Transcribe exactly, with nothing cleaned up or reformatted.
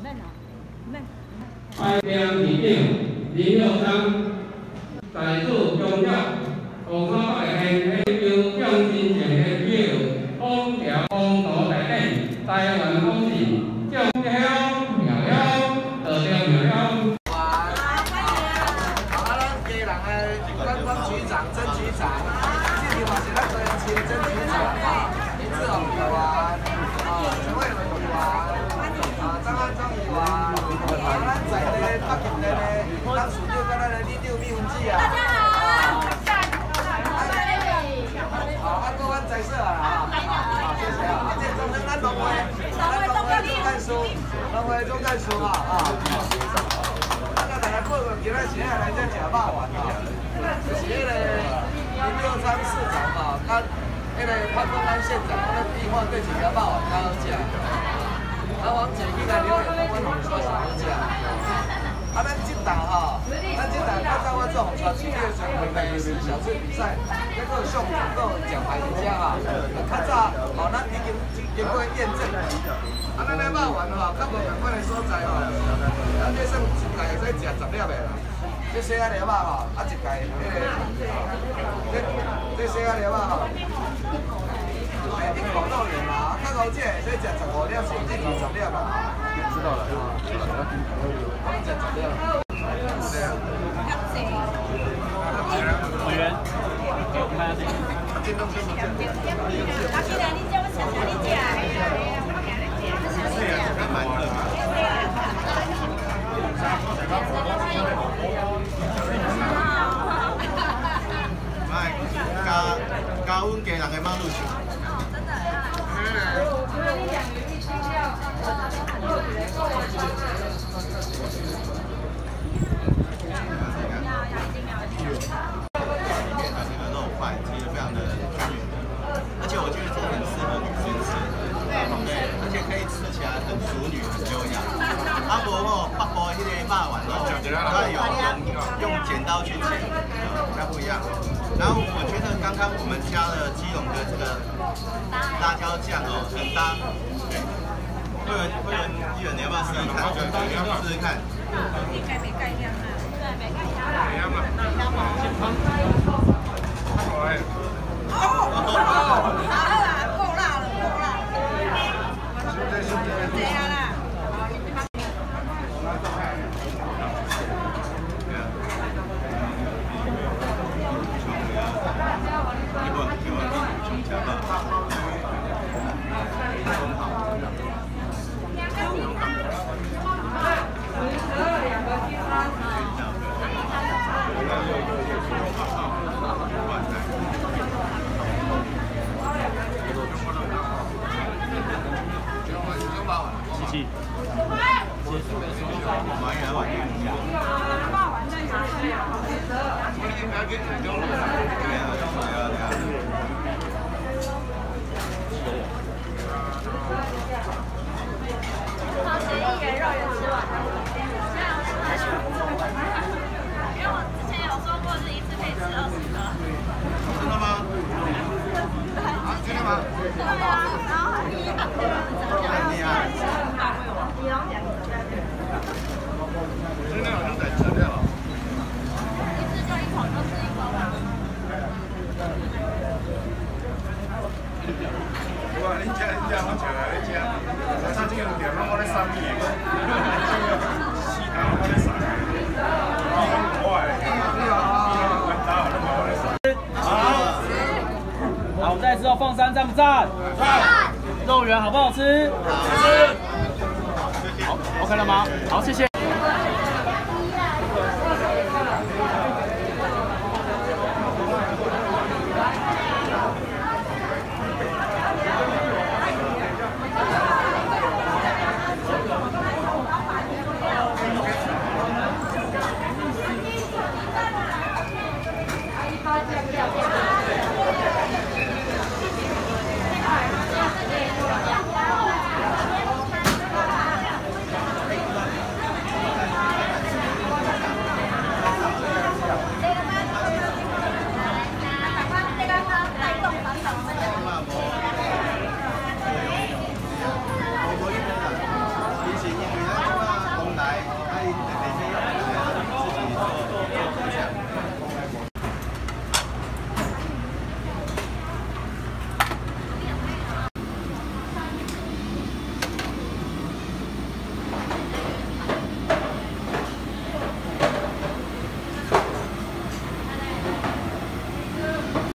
爱兵市长李耀章在此强调，红山北县迄标向新型的旅游风调风土内底，台湾风情种香苗香，得着苗香。啊，咱家人的观光局长、曾局长，这里嘛是咱高雄市的曾局长啊，林志宏议员，啊，陈慧文议员，啊，张安忠议员，啊，咱在地北京的呢，当属长跟咱的李六蜜粉子啊。大家好。好，啊，各位在座啊，好，谢谢啊。啊，这中正咱农会，咱农会总干事，农会总干事啊，啊。咱个大家报告，今仔时啊来这食肉丸啊，就是迄个林六昌市长啊，甲迄个潘公安县长，咱计划对一条肉丸较好食。啊，往前去甲留言，我同你说是好食。啊，咱这档吼，咱这档较早我做红川市的时候，第四小吃比赛，结果上场个奖牌人家啊，较早吼，咱已经经过验证。啊，咱咧肉丸吼，较无共款的所在吼，咱这算一届会使食十粒的啦。这细仔粒肉吼，啊一届迄个，这这细仔粒肉吼，诶，一口到年啦，较高级会使食十五粒，甚至二十粒啦。知道了，知道了。我们讲怎么样？委员，给我们看下这个。电动车是这样。啊，既然你叫我想哪里讲？是呀，这个蛮热的。卖加加阮家人的马路球。哦，真的呀。而且我觉得这个很适合女生吃，对，而且可以吃起来很淑女、很优雅。阿伯吼，北部迄个肉丸哦，它有用用剪刀去切，它不一样。然后我觉得刚刚我们加了基隆的这个辣椒酱哦，很搭。会员会员议员，你要不要试试看？试试看。应该没盖量啊，对，没盖量。没量嘛，没量嘛。哦，好啦，够辣了，够辣了。这样啦。一会儿一会儿熊家吧。机器，麻圆丸。好，协议圆肉圆吃完了。因为我之前有说过是一次可以吃二十个。真的吗？啊，真的吗？对啊，然后很厉害，很厉害。真的好像在吃掉了。一次就一口就吃一口吧。哇，你吃你吃我吃来，你吃。三这个店拢我咧三年，四间我咧三年，比较快。好，我们再吃哦，凤山赞不赞？赞。肉圆好不好吃？好吃。好 ，OK 了吗？好，谢谢。